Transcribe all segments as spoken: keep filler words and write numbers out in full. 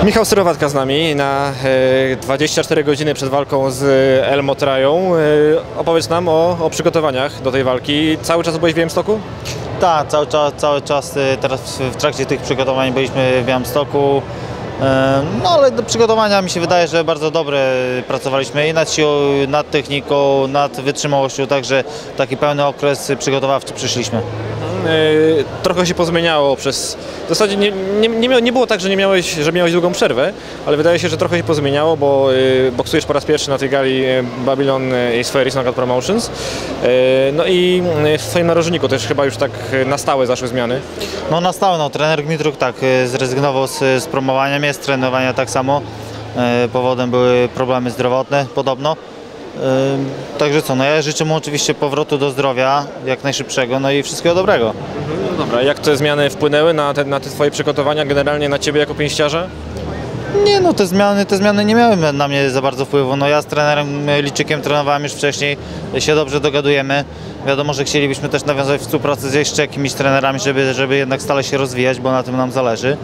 Michał Syrowatka z nami na dwadzieścia cztery godziny przed walką z El Motrają. Opowiedz nam o, o przygotowaniach do tej walki. Cały czas byłeś w Białymstoku? Tak, cały czas, cały czas teraz w trakcie tych przygotowań byliśmy w Białymstoku. No ale do przygotowania mi się wydaje, że bardzo dobre pracowaliśmy i nad siłą, nad techniką, nad wytrzymałością, także taki pełny okres przygotowawczy przyszliśmy. Trochę się pozmieniało przez... W zasadzie nie, nie, nie, nie było tak, że nie miałeś, że miałeś długą przerwę, ale wydaje się, że trochę się pozmieniało, bo boksujesz po raz pierwszy na tej gali Babylon Ace Knockout Promotions. No i w swoim narożniku też chyba już tak na stałe zaszły zmiany. No na stałe, no trener Gmitruk tak zrezygnował z, z promowania mnie, z trenowania tak samo. Powodem były problemy zdrowotne podobno. Także co, no ja życzę mu oczywiście powrotu do zdrowia jak najszybszego, no i wszystkiego dobrego. No dobra, jak te zmiany wpłynęły na te, na te twoje przygotowania, generalnie na ciebie jako pięściarza? Nie no, te zmiany, te zmiany nie miały na mnie za bardzo wpływu. No ja z trenerem Liczykiem trenowałem już wcześniej, się dobrze dogadujemy. Wiadomo, że chcielibyśmy też nawiązać współpracę z jeszcze jakimiś trenerami, żeby, żeby jednak stale się rozwijać, bo na tym nam zależy.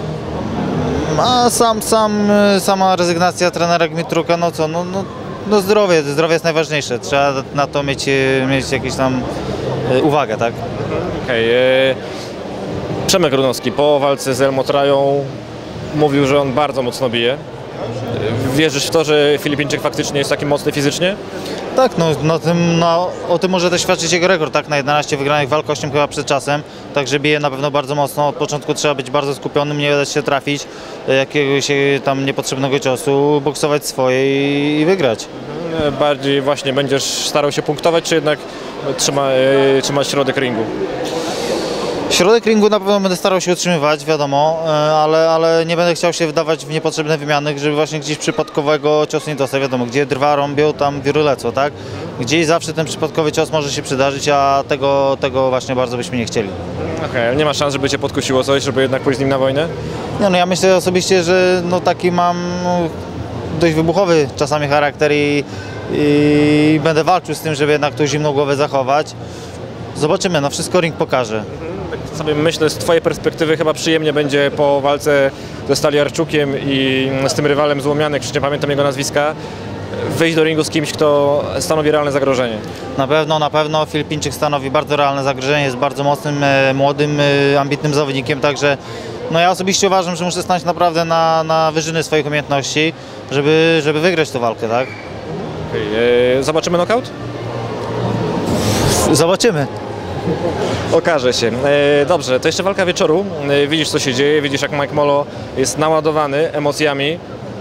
A sam, sam, sama rezygnacja trenera Gmitruka, no co, no, no, no zdrowie, zdrowie jest najważniejsze. Trzeba na to mieć, mieć jakąś tam uwagę, tak? Okej. Okay. Przemek Runowski po walce z El Motrają mówił, że on bardzo mocno bije. Wierzysz w to, że Filipińczyk faktycznie jest taki mocny fizycznie? Tak, no, no, tym, no o tym może też świadczyć jego rekord, tak? Na jedenaście wygranych walk, osiem chyba przed czasem, także bije na pewno bardzo mocno. Od początku trzeba być bardzo skupionym, nie dać się trafić jakiegoś tam niepotrzebnego ciosu, boksować swoje i, i wygrać. Bardziej właśnie będziesz starał się punktować, czy jednak trzyma, yy, trzymać środek ringu? Środek ringu na pewno będę starał się utrzymywać, wiadomo, ale, ale nie będę chciał się wdawać w niepotrzebne wymiany, żeby właśnie gdzieś przypadkowego ciosu nie dostać. Wiadomo, gdzie drwa rąbią, tam wióry lecą, tak? Gdzieś zawsze ten przypadkowy cios może się przydarzyć, a tego, tego właśnie bardzo byśmy nie chcieli. Okej, okay, ale nie ma szans, żeby cię podkusiło coś, żeby jednak pójść z nim na wojnę? Nie, no ja myślę osobiście, że no taki mam no, dość wybuchowy czasami charakter i, i będę walczył z tym, żeby jednak tą zimną głowę zachować. Zobaczymy, no wszystko ring pokaże. Tak sobie myślę, z twojej perspektywy chyba przyjemnie będzie po walce ze Staliarczukiem i z tym rywalem z Łomianek, przecież nie pamiętam jego nazwiska, wyjść do ringu z kimś, kto stanowi realne zagrożenie. Na pewno, na pewno Filipińczyk stanowi bardzo realne zagrożenie, jest bardzo mocnym, młodym, ambitnym zawodnikiem, także no ja osobiście uważam, że muszę stanąć naprawdę na, na wyżyny swoich umiejętności, żeby, żeby wygrać tę walkę, tak? Okay. Zobaczymy knockout? Zobaczymy. Okaże się. E, dobrze, to jeszcze walka wieczoru. E, widzisz, co się dzieje, widzisz, jak Mike Molo jest naładowany emocjami.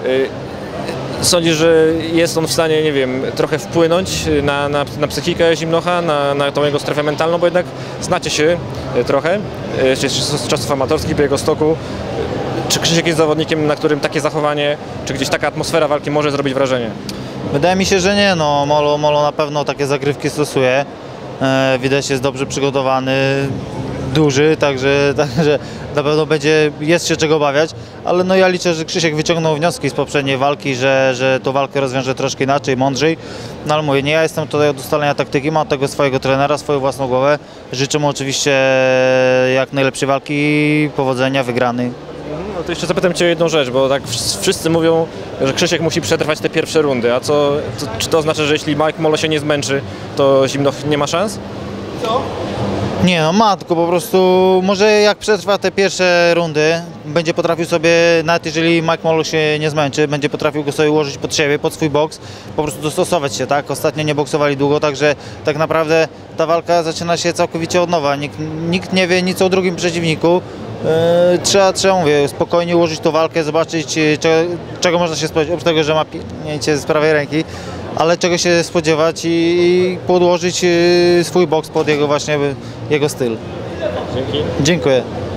E, sądzisz, że jest on w stanie, nie wiem, trochę wpłynąć na, na, na psychikę Zimnocha, na, na tą jego strefę mentalną, bo jednak znacie się trochę, e, z czasów amatorskich, Białegostoku. Czy Krzysiek jest zawodnikiem, na którym takie zachowanie, czy gdzieś taka atmosfera walki może zrobić wrażenie? Wydaje mi się, że nie. No, Molo, Molo na pewno takie zagrywki stosuje. E, widać, jest dobrze przygotowany, duży, także, także na pewno będzie, jest się czego obawiać, ale no ja liczę, że Krzysiek wyciągnął wnioski z poprzedniej walki, że, że tą walkę rozwiąże troszkę inaczej, mądrzej. No ale mówię, nie ja jestem tutaj od ustalenia taktyki, mam tego swojego trenera, swoją własną głowę. Życzę mu oczywiście jak najlepszej walki, powodzenia, wygranej. No to jeszcze zapytam cię o jedną rzecz, bo tak wszyscy mówią, że Krzysiek musi przetrwać te pierwsze rundy, a co, to, czy to oznacza, że jeśli Mike Molo się nie zmęczy, to Zimnoch nie ma szans? Co? Nie no, ma, tylko po prostu może jak przetrwa te pierwsze rundy, będzie potrafił sobie, nawet jeżeli Mike Molo się nie zmęczy, będzie potrafił go sobie ułożyć pod siebie, pod swój boks, po prostu dostosować się, tak? Ostatnio nie boksowali długo, także tak naprawdę ta walka zaczyna się całkowicie od nowa. Nikt, nikt nie wie nic o drugim przeciwniku. Yy, trzeba, trzeba, mówię, spokojnie ułożyć tą walkę, zobaczyć czego, czego można się spodziewać, oprócz tego, że ma pięcie z prawej ręki, ale czego się spodziewać i, i podłożyć swój boks pod jego właśnie jego styl. Dzięki. Dziękuję.